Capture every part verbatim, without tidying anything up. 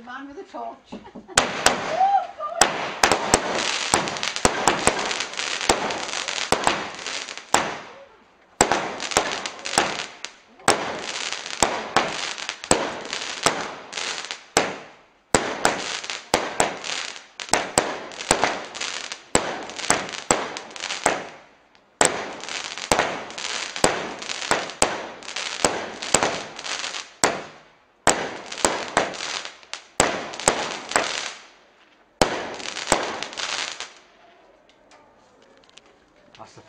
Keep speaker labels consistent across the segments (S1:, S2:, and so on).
S1: man with a torch.
S2: That's the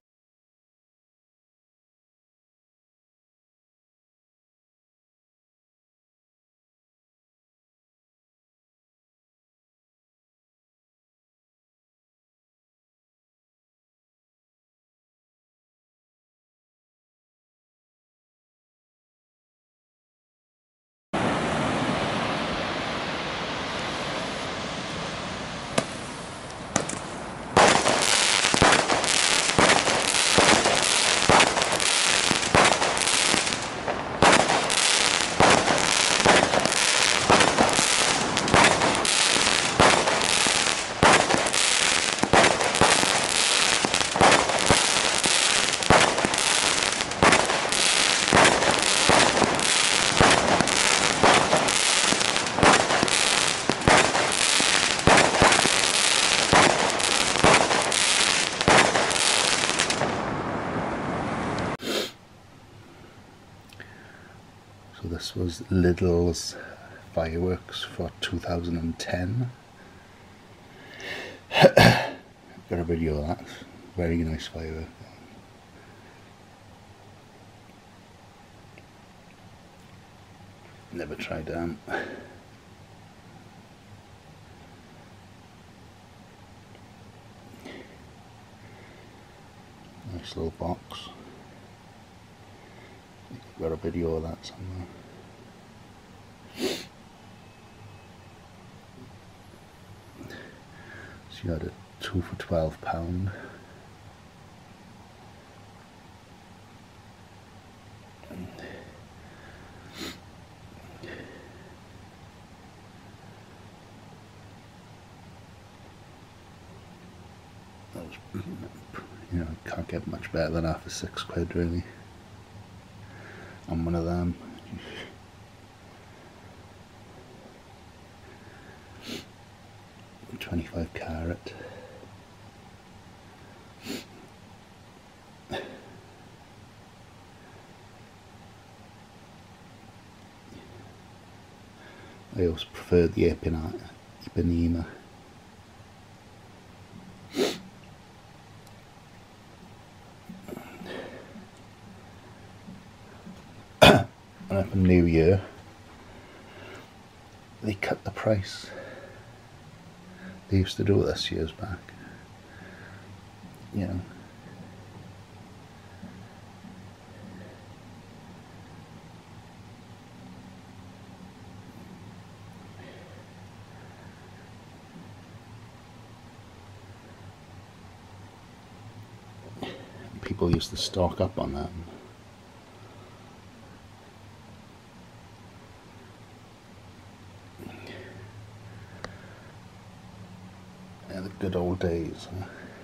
S2: So this was Lidl's fireworks for two thousand ten. Got a video of that. Very nice firework. Never tried them. Nice little box. Got a video of that somewhere. So you had a two for twelve pound. That was, you know, can't get much better than half a six quid really. I'm one of them. twenty-five carat. I always prefer the Ipanema. And up in New Year, they cut the price. They used to do this years back, you know. People used to stock up on that. Yeah, the good old days. Huh?